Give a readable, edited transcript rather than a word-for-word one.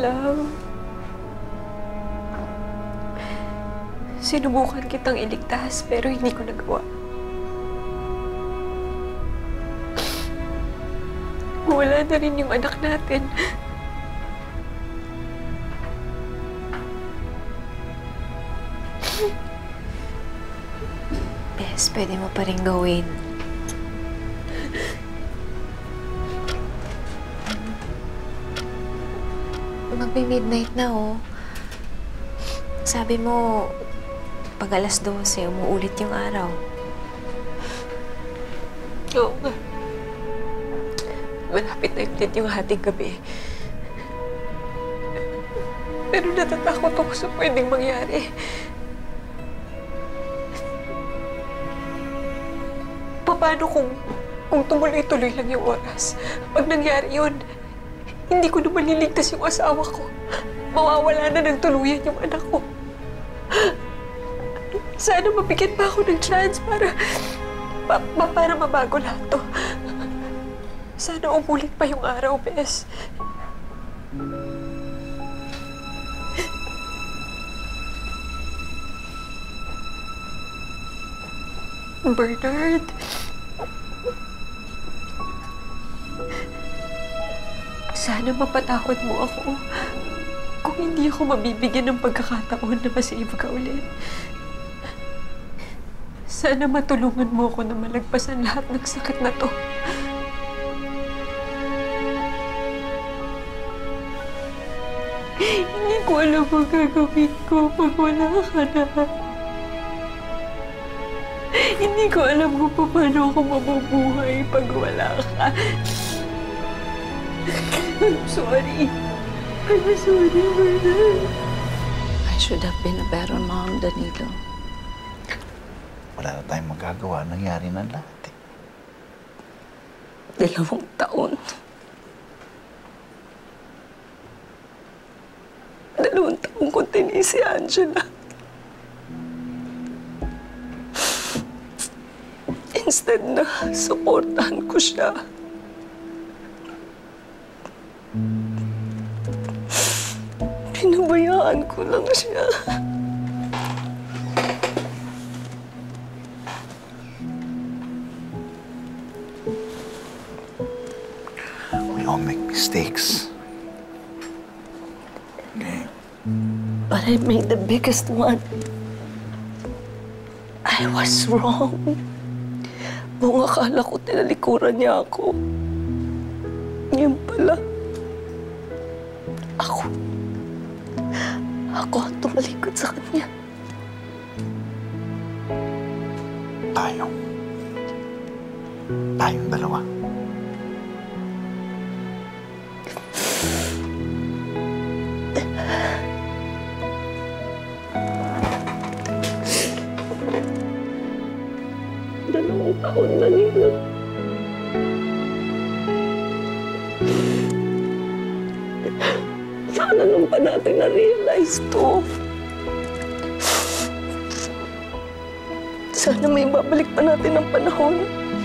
Love. Sinubukan kitang iligtas pero hindi ko nagawa. Wala na rin yung anak natin. Bes, pwede mo pa rin gawin. Magbi-midnight na, oh. Sabi mo, pag alas 12, umuulit yung araw. Oo nga. Malapit na ulit yung hating gabi. Pero natatakot ako sa pwedeng mangyari. Paano kung tumuloy-tuloy lang yung oras? Pag nangyari yun, hindi ko na maliligtas yung asawa ko. Mawawala na ng tuluyan yung anak ko. Sana mabigyan pa ako ng chance para mabago lahat to. Sana umulit pa yung araw, Bes. Bernard. Sana mapatawad mo ako kung hindi ako mabibigyan ng pagkakataon na masave ka ulit. Sana matulungan mo ako na malagpasan lahat ng sakit na to. Hindi ko alam ang gagawin ko pag wala ka na. Hindi ko alam kung paano ako mabubuhay pag wala ka. I'm sorry. I'm sorry, Bernard. I should have been a better mom, Danilo. Wala na tayong magagawa. Nangyari na lahat eh. 2 taon. 2 taon ko tinis si Angela. Instead na supportahan ko siya, pinabayaan ko lang siya. We all make mistakes. Okay? But I made the biggest one. I was wrong. Buong akala ko tinalikuran niya ako. Ngayon pala, ako ang tumalikod sa kanya. Tayong dalawa. Dalawang taon na nila. Sana nung pa natin na-realize to. Sana may babalik pa natin ang panahon.